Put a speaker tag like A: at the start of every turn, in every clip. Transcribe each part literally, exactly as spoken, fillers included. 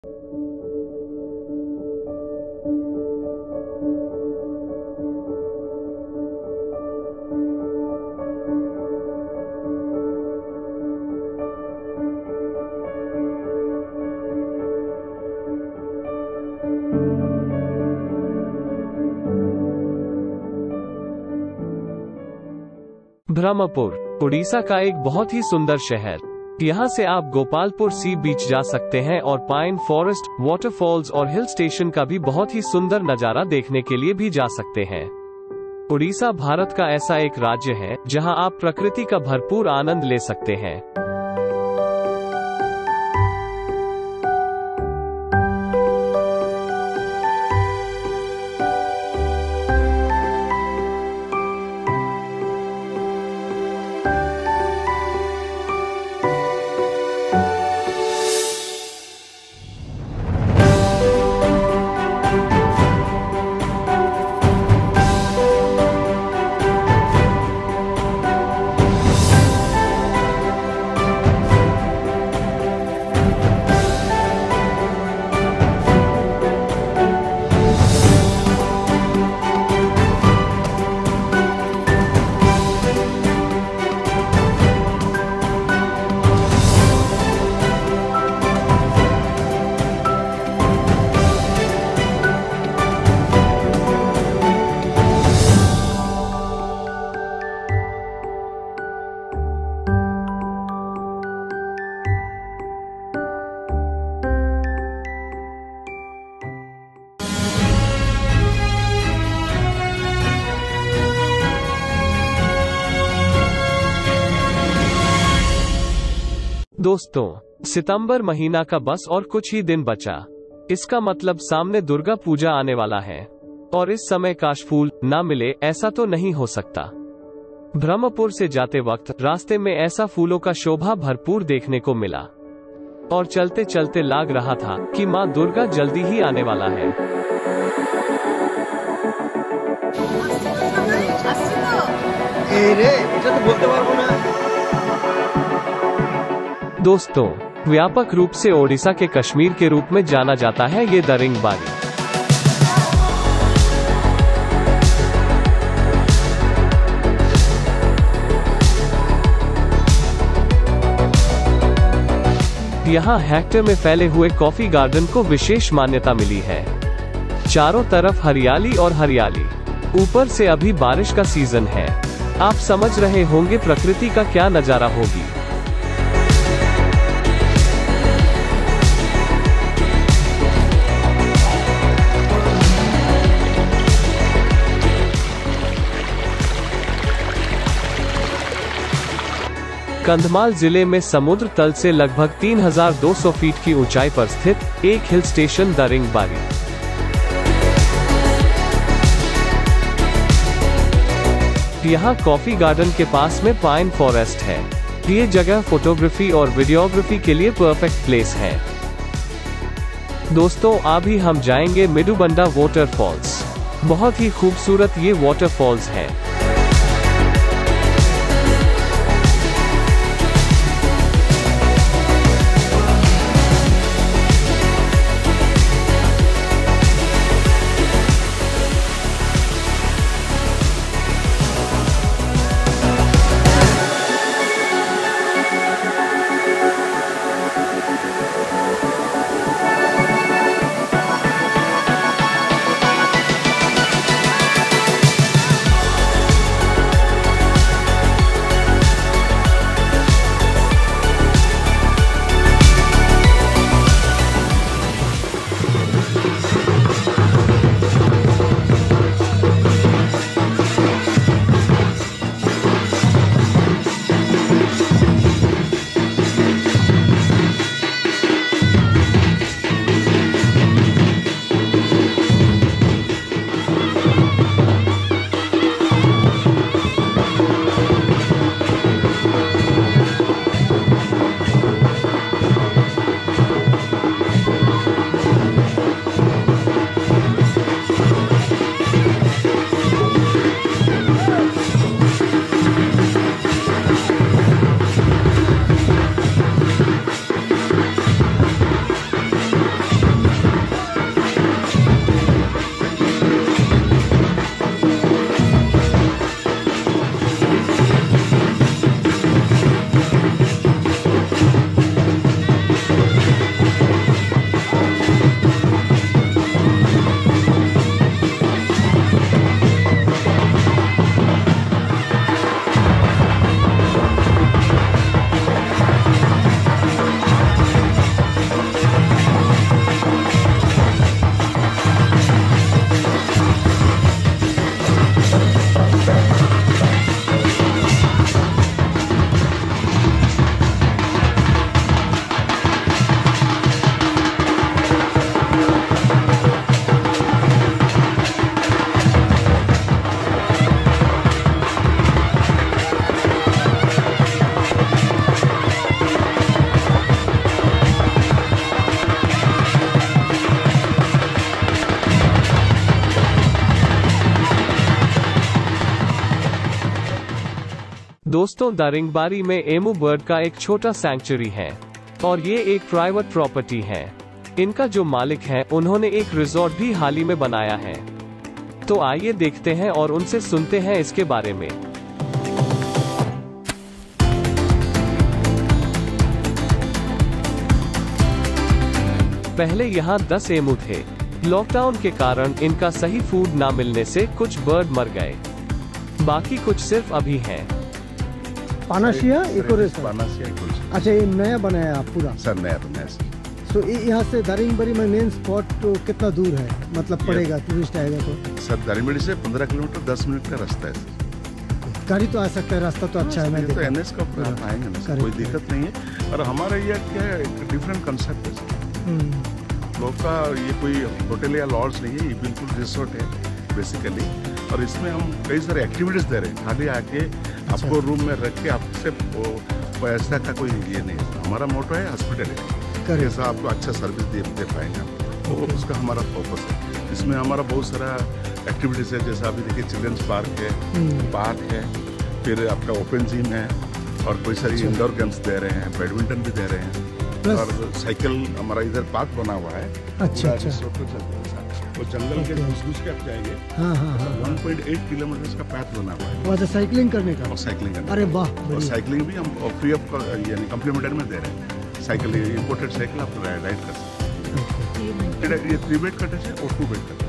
A: ब्रह्मपुर उड़ीसा का एक बहुत ही सुंदर शहर। यहाँ से आप गोपालपुर सी बीच जा सकते हैं और पाइन फॉरेस्ट, वाटरफॉल्स और हिल स्टेशन का भी बहुत ही सुंदर नज़ारा देखने के लिए भी जा सकते हैं। उड़ीसा भारत का ऐसा एक राज्य है जहाँ आप प्रकृति का भरपूर आनंद ले सकते हैं। दोस्तों, सितंबर महीना का बस और कुछ ही दिन बचा। इसका मतलब सामने दुर्गा पूजा आने वाला है और इस समय काशफूल ना मिले ऐसा तो नहीं हो सकता। ब्रह्मपुर से जाते वक्त रास्ते में ऐसा फूलों का शोभा भरपूर देखने को मिला और चलते चलते लाग रहा था कि माँ दुर्गा जल्दी ही आने वाला है। दोस्तों, व्यापक रूप से ओडिशा के कश्मीर के रूप में जाना जाता है ये दारिंगबाड़ी। यहाँ हेक्टर में फैले हुए कॉफी गार्डन को विशेष मान्यता मिली है। चारों तरफ हरियाली और हरियाली, ऊपर से अभी बारिश का सीजन है। आप समझ रहे होंगे प्रकृति का क्या नजारा होगी। कंधमाल जिले में समुद्र तल से लगभग तीन हज़ार दो सौ फीट की ऊंचाई पर स्थित एक हिल स्टेशन दारिंगबाड़ी। यहाँ कॉफी गार्डन के पास में पाइन फॉरेस्ट है। ये जगह फोटोग्राफी और वीडियोग्राफी के लिए परफेक्ट प्लेस है। दोस्तों, अभी हम जाएंगे मिडुबंडा वाटरफॉल्स। बहुत ही खूबसूरत ये वाटरफॉल्स है। दोस्तों, दारिंगबाड़ी में एमू बर्ड का एक छोटा सैंक्चुरी है और ये एक प्राइवेट प्रॉपर्टी है। इनका जो मालिक है उन्होंने एक रिजॉर्ट भी हाल ही में बनाया है। तो आइए देखते हैं और उनसे सुनते हैं इसके बारे में। पहले यहाँ दस एमू थे। लॉकडाउन के कारण इनका सही फूड ना मिलने से कुछ बर्ड मर गए, बाकी कुछ सिर्फ अभी हैं।
B: पानाशिया इकोरेस्ट
C: पानाशिया इकोरेस्ट।
B: अच्छा, ये नया बनाया आप पूरा?
C: सर नया बनाया सर।
B: तो यहाँ से दारिंगबाड़ी में मेन स्पॉट तो कितना दूर है, मतलब पड़ेगा टूरिस्ट आएगा तो?
C: सर दारिंगबाड़ी से पंद्रह किलोमीटर दस मिनट का रास्ता है सर।
B: गाड़ी तो आ सकता है, रास्ता तो अच्छा है। मैं
C: तो एनएच का ऊपर आप आएंगे ना, कोई दिक्कत नहीं है। और हमारा ये क्या है, डिफरेंट कंसेप्ट है सर। लोग का ये कोई होटल या लॉज नहीं है, ये बिल्कुल रिसोर्ट है बेसिकली। और इसमें हम कई सारे एक्टिविटीज दे रहे हैं। खाली आके अच्छा। आपको रूम में रख के आपसे पैसा का कोई ये नहीं है। हमारा मोटो है हॉस्पिटलिटी, कैसा आपको अच्छा सर्विस दे, दे पाएंगे, तो उसका हमारा फोकस है। इसमें हमारा बहुत सारा एक्टिविटीज है, जैसा अभी देखिए चिल्ड्रंस पार्क है, पार्क है, फिर आपका ओपन जिम है, और कोई सारी इंडोर गेम्स दे रहे हैं, बैडमिंटन भी दे रहे हैं, और साइकिल हमारा इधर पार्क बना हुआ है।
B: अच्छा अच्छा।
C: वो जंगल के घुस घुस के आप जाएंगे।
B: हाँ हाँ हाँ।
C: वन पॉइंट एट किलोमीटर का पैथ बना हुआ है।
B: अच्छा, साइकिलिंग करने का?
C: और साइकिलिंग करने।
B: अरे वाह।
C: और साइकिलिंग भी हम फ्री ऑफ यानी कम्प्लीमेंट्री में दे रहे हैं। साइकिल इम्पोर्टेड साइकिल आप राइड कर सकते हैं। ये थ्री बेड कटेज है और टू बेड कटेज।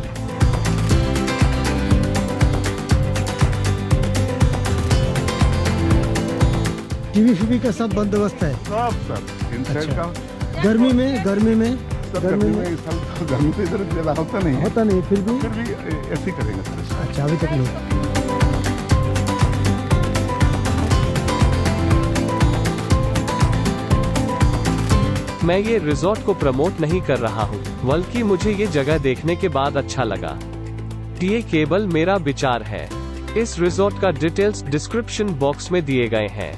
B: टीवी फीवी का सब बंदोबस्त है?
C: सब सर। इनसाइड का
B: गर्मी में गर्मी में
C: गर्मी में इस साल गर्मी तो इधर ज्यादा होता नहीं है।
B: होता नहीं, फिर भी
C: फिर भी ऐसे ही करेंगे सर।
B: अच्छा, अभी तक नहीं।
A: मैं ये रिजॉर्ट को प्रमोट नहीं कर रहा हूँ, बल्कि मुझे ये जगह देखने के बाद अच्छा लगा। ये केवल मेरा विचार है। इस रिजॉर्ट का डिटेल्स डिस्क्रिप्शन बॉक्स में दिए गए हैं।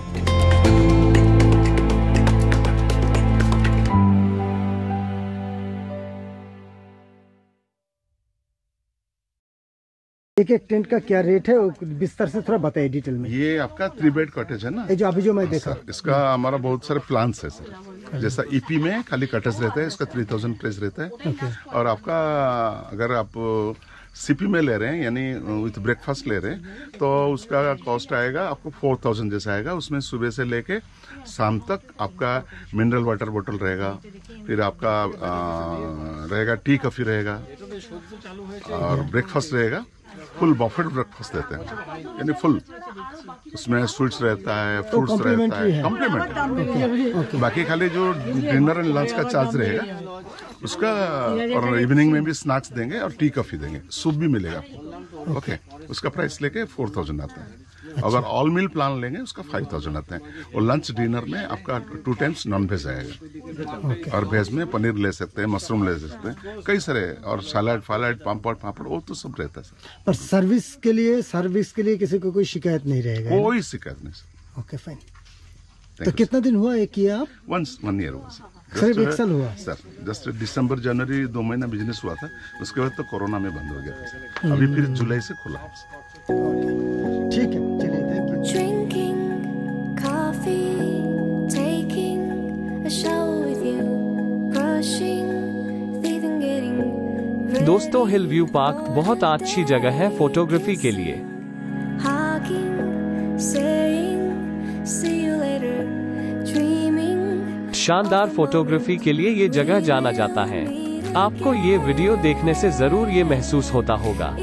B: एक एक टेंट का क्या रेट है, बिस्तर से थोड़ा बताइए डिटेल में।
C: ये आपका थ्री बेड कॉटेज है ना, ये
B: जो अभी जो मैं देखा।
C: इसका हमारा बहुत सारे प्लान्स है सर। जैसा ईपी में खाली कॉटेज रहता है, इसका थ्री थाउजेंड प्राइस रहता है। और आपका अगर आप सीपी में ले रहे हैं यानी विथ ब्रेकफास्ट ले रहे हैं, तो उसका कॉस्ट आएगा आपको फोर थाउजेंड जैसा आएगा। उसमें सुबह से लेके शाम तक आपका मिनरल वाटर बोतल रहेगा, फिर आपका आ, रहेगा टी कॉफी रहेगा, और ब्रेकफास्ट रहेगा। फुल बफेट ब्रेकफास्ट देते हैं, यानी फुल उसमें स्वीट्स रहता है, फ्रूट्स तो रहता है, कॉम्प्लीमेंट्री। बाकी खाली जो डिनर एंड लंच का चार्ज रहेगा उसका, और इवनिंग में भी स्नैक्स देंगे और टी कॉफी देंगे, सूप भी मिलेगा आपको। ओके, उसका प्राइस लेके फोर थाउजेंड आता है। अच्छा। अगर ऑल मील प्लान लेंगे उसका फाइव थाउजेंड आता है। और लंच डिनर में आपका टू टाइम्स नॉन वेज आएगा, और वेज में पनीर ले सकते हैं, मशरूम ले सकते हैं, कई सारे, और सलाद फालाड पापड़ पापड़ वो तो सब रहता है सर।
B: पर सर्विस के लिए सर्विस के लिए किसी को कोई शिकायत नहीं रहेगा?
C: कोई शिकायत नहीं सर।
B: Okay fine. तो कितना दिन हुआ ये किया आप?
C: वंस वन ईयर हुआ सर।
B: सिर्फ एक साल हुआ
C: सर। जस्ट दिसंबर जनवरी दो महीना बिजनेस हुआ था, उसके बाद तो कोरोना में बंद हो गया था सर। अभी फिर जुलाई से खुला है सर।
B: ठीक है, चलिए, thank you.
D: Drinking coffee, taking a shower with you, brushing, even getting
A: दोस्तों, हिल व्यू पार्क बहुत अच्छी जगह है फोटोग्राफी के लिए।
D: hugging, saying, see you later, dreaming.
A: शानदार फोटोग्राफी के लिए ये जगह जाना जाता है। आपको ये वीडियो देखने से जरूर ये महसूस होता होगा।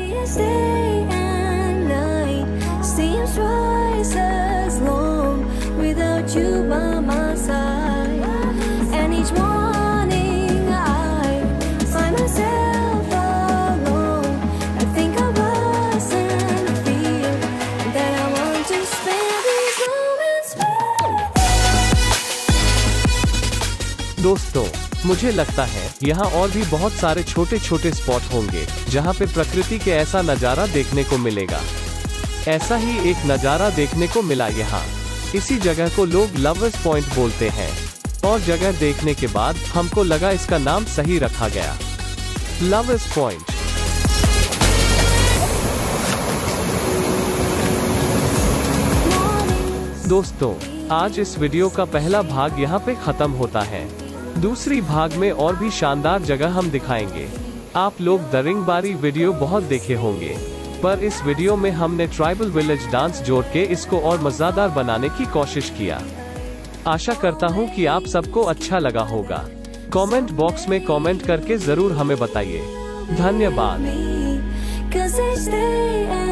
D: Seems twice as long without you by my side, and each morning I find myself alone. I think of us and feel that I want to spend these moments with you.
A: दोस्तों, मुझे लगता है यहाँ और भी बहुत सारे छोटे छोटे स्पॉट होंगे जहाँ पे प्रकृति के ऐसा नज़ारा देखने को मिलेगा। ऐसा ही एक नज़ारा देखने को मिला यहाँ। इसी जगह को लोग लवर्स पॉइंट बोलते हैं, और जगह देखने के बाद हमको लगा इसका नाम सही रखा गया, लवर्स पॉइंट।
D: Morning
A: दोस्तों, आज इस वीडियो का पहला भाग यहाँ पे खत्म होता है। दूसरी भाग में और भी शानदार जगह हम दिखाएंगे। आप लोग दरिंगबारी वीडियो बहुत देखे होंगे, पर इस वीडियो में हमने ट्राइबल विलेज डांस जोड़ के इसको और मजेदार बनाने की कोशिश किया। आशा करता हूँ कि आप सबको अच्छा लगा होगा। कमेंट बॉक्स में कमेंट करके जरूर हमें बताइए। धन्यवाद।